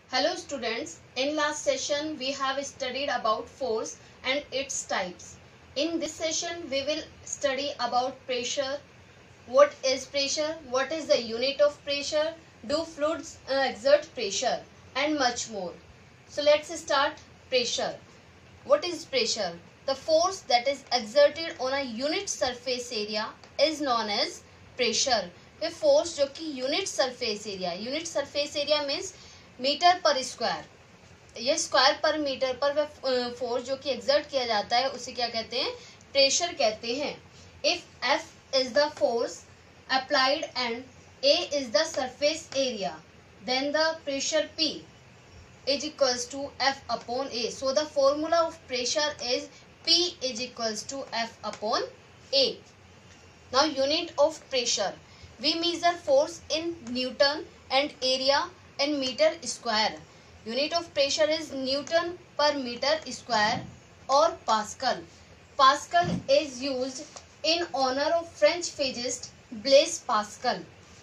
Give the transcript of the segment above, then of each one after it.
Hello students, in last session we have studied about force and its types. In this session we will study about pressure, what is pressure, what is the unit of pressure, do fluids exert pressure and much more. So let's start pressure. What is pressure? The force that is exerted on a unit surface area is known as pressure. वे force जो कि unit surface area means metre पर square, ये square पर metre पर वह force जो कि एक्सर्ट किया जाता है उसे क्या कहते हैं? प्रेशर कहते हैं. If F is the force applied and A is the surface area, then the pressure P is equals to F upon A. So the formula of pressure is P is equals to F upon A. Now unit of pressure. We measure force in Newton and area in meter square. Unit of pressure is Newton per meter square or Pascal. Pascal is used in honor of French physicist Blaise Pascal.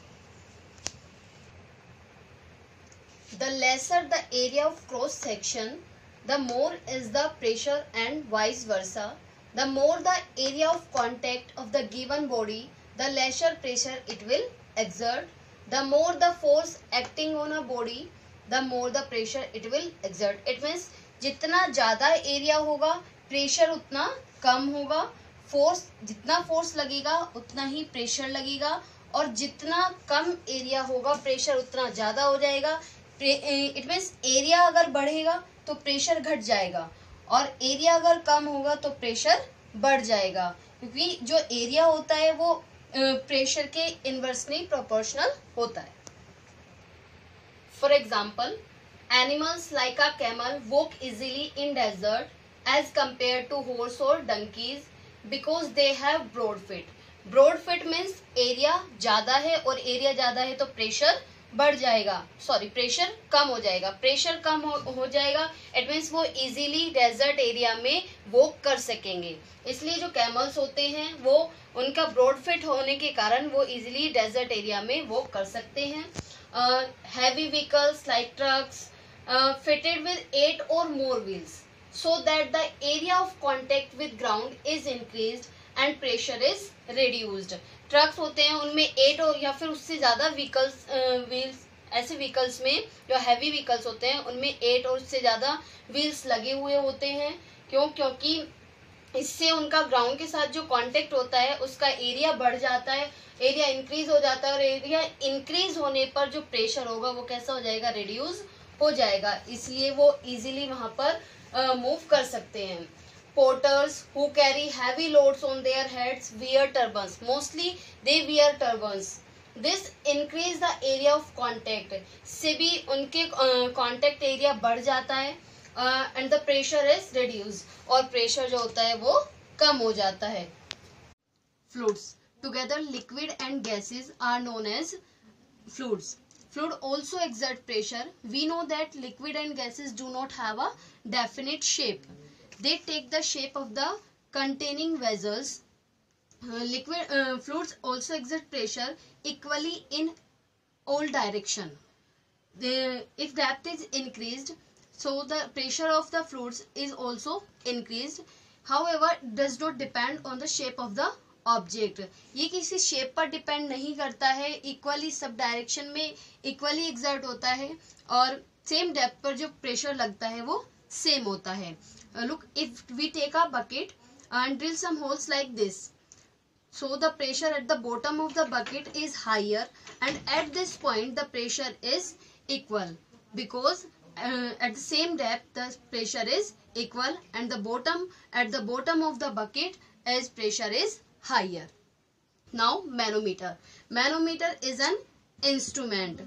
The lesser the area of cross section, the more is the pressure and vice versa. The more the area of contact of the given body, the lesser pressure it will exert. The more the force acting on a body, the more the pressure it will exert. It means जितना ज़्यादा area होगा pressure उतना कम होगा. Force जितना force लगेगा उतना ही pressure लगेगा, और जितना कम एरिया होगा प्रेशर उतना ज़्यादा हो जाएगा. इट मीन्स एरिया अगर बढ़ेगा तो प्रेशर घट जाएगा, और एरिया अगर कम होगा तो प्रेशर बढ़ जाएगा, क्योंकि जो एरिया होता है वो प्रेशर के इनवर्सली प्रोपोर्शनल होता है. For example, animals like a camel walk easily in desert as compared to horse और donkeys because they have broad feet. Broad feet means area ज्यादा है, और एरिया ज्यादा है तो प्रेशर बढ़ जाएगा, प्रेशर कम हो जाएगा. प्रेशर कम हो जाएगा इट मीन्स वो इजीली डेजर्ट एरिया में वॉक कर सकेंगे. इसलिए जो कैमल्स होते हैं वो उनका ब्रॉड फिट होने के कारण वो इजीली डेजर्ट एरिया में वॉक कर सकते हैं. Heavy vehicles like trucks fitted with 8 or more wheels so that the area of contact with ground is increased and pressure is reduced. Trucks होते हैं उनमें 8 और या फिर उससे ज़्यादा व्हील्स, ऐसे व्हीकल्स में जो हैवी व्हीकल्स होते हैं उनमें 8 और उससे ज़्यादा व्हील्स लगे हुए होते हैं. क्योंकि इससे उनका ग्राउंड के साथ जो कांटेक्ट होता है उसका एरिया बढ़ जाता है, एरिया इंक्रीज हो जाता है, और एरिया इंक्रीज होने पर जो प्रेशर होगा वो कैसा हो जाएगा? रिड्यूस हो जाएगा. इसलिए वो इजीली वहाँ पर मूव कर सकते हैं. Porters who carry heavy loads on their heads wear turbans. Mostly they wear turbans. This increase the area of contact. से भी उनके contact area बढ़ जाता है, and the pressure is reduced. और pressure जो होता है वो कम हो जाता है. Fluids. Together liquid and gases are known as fluids. Fluid also exert pressure. We know that liquid and gases do not have a definite shape. They take the shape of the containing vessels. Fluids also exert pressure equally in all direction. If depth is increased, so the pressure of the fluids is also increased. However, it does not depend on the shape of the object. ये किसी shape पर depend नहीं करता है, equally sub direction में equally exert होता है, और सेम डेप्थ पर जो प्रेशर लगता है वो सेम होता है. Look, if we take a bucket and drill some holes like this, so the pressure at the bottom of the bucket is higher, and at this point the pressure is equal, because at the same depth the pressure is equal, and at the bottom of the bucket as pressure is higher. Now manometer. Manometer is an instrument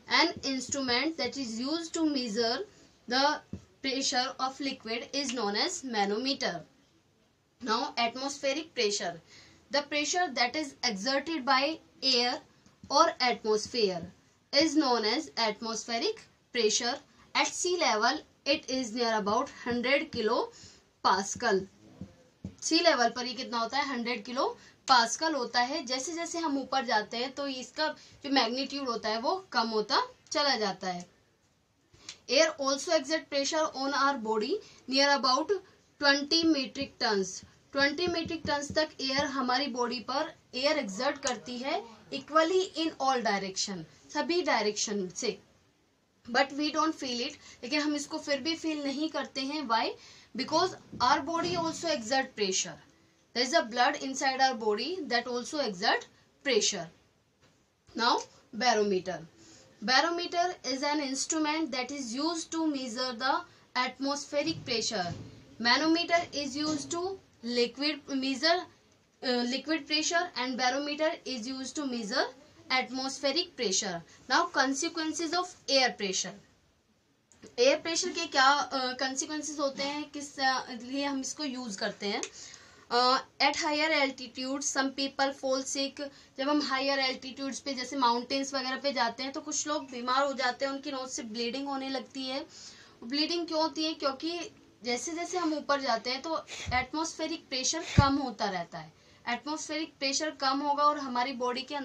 that is used to measure the pressure of liquid is known as manometer. Now atmospheric pressure. The pressure that is exerted by air or atmosphere is known as atmospheric pressure. At sea level it is near about 100 kilo Pascal. Sea level पर ये कितना होता है? 100 kilo pascal होता है. जैसे जैसे हम ऊपर जाते हैं तो इसका जो मैग्नीट्यूड होता है वो कम होता चला जाता है. Air also exert pressure on our body near about 20 metric tons. 20 metric tons तक एयर हमारी बॉडी पर एयर एक्सर्ट करती है इक्वली इन ऑल डायरेक्शन, सभी डायरेक्शन से. But we don't feel it, लेकिन हम इसको फिर भी फील नहीं करते हैं. Why? Because our body also exert pressure. There is a blood inside our body that also exert pressure. Now barometer. Barometer is an instrument that is used to measure the atmospheric pressure. Manometer is used to measure liquid pressure, and barometer is used to measure atmospheric pressure. Now consequences of air pressure. Air pressure के क्या consequences होते हैं, किस लिए हम इसको use करते हैं. At higher altitude some people fall sick. जब हम हायर एल्टीट्यूड्स पे जैसे माउंटेन्स वगैरह पे जाते हैं तो कुछ लोग बीमार हो जाते हैं, उनकी नोज से ब्लीडिंग होने लगती है. ब्लीडिंग क्यों होती है? क्योंकि जैसे जैसे हम ऊपर जाते हैं तो एटमॉस्फेरिक प्रेशर कम होता रहता है. एटमॉस्फेरिक प्रेशर कम होगा और हमारी बॉडी के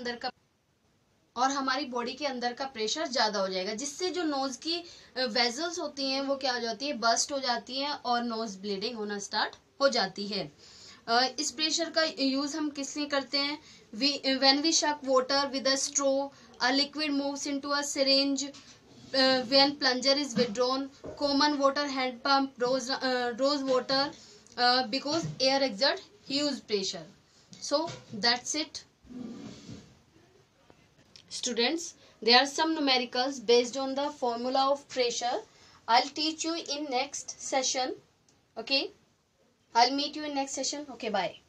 अंदर का प्रेशर ज्यादा हो जाएगा, जिससे जो नोज की वेजल्स होती हैं वो क्या हो जाती है, बस्ट हो जाती हैं और नोज ब्लीडिंग होना स्टार्ट हो जाती है. इस प्रेशर का यूज हम किस लिए करते हैं? When we suck water with a straw, a liquid moves into a syringe, when plunger is withdrawn, common water hand pump, rose water, because air exert huge pressure. So that's it students. There are some numericals based on the formula of pressure. I'll teach you in next session. Okay, I'll meet you in next session. Okay, bye.